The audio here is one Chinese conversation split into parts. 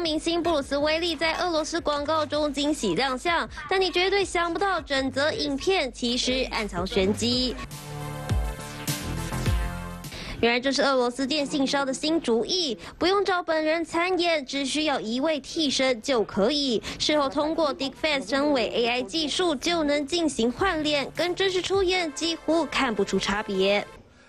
明星布鲁斯威利在俄罗斯广告中惊喜亮相，但你绝对想不到，整则影片其实暗藏玄机。 原来这是俄罗斯电信商的新主意，不用找本人参演，只需要一位替身就可以。事后通过 Deepfake 升伪 AI 技术就能进行换脸，跟真实出演几乎看不出差别。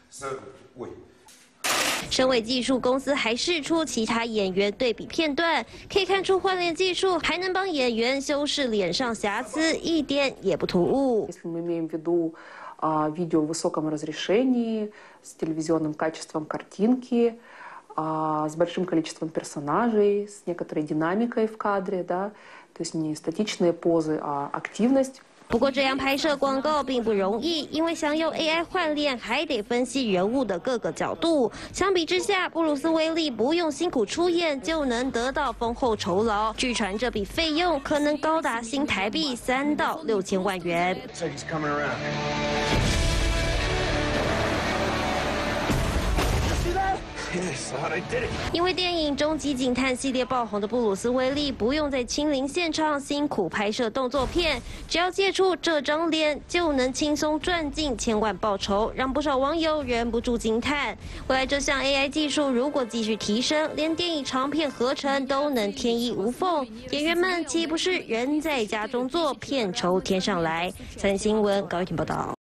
升伪技术公司还释出其他演员对比片段，可以看出换脸技术还能帮演员修饰脸上瑕疵，一点也不突兀。 видео в высоком разрешении, с телевизионным качеством картинки, с большим количеством персонажей, с некоторой динамикой в кадре, да, то есть не статичные позы, а активность. 不过，这样拍摄广告并不容易，因为想用 AI 换脸，还得分析人物的各个角度。相比之下，布鲁斯威利不用辛苦出演就能得到丰厚酬劳。据传这笔费用可能高达新台币3到6千万元。 因为电影《终极警探》系列爆红的布鲁斯威利，不用再亲临现场辛苦拍摄动作片，只要借出这张脸，就能轻松赚进千万报酬，让不少网友忍不住惊叹。未来这项 AI 技术如果继续提升，连电影长片合成都能天衣无缝，演员们岂不是人在家中坐，片酬天上来？三新闻高一婷报道。